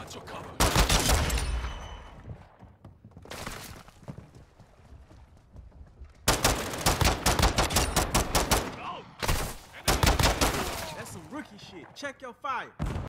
Got your cover. That's some rookie shit. Check your fire.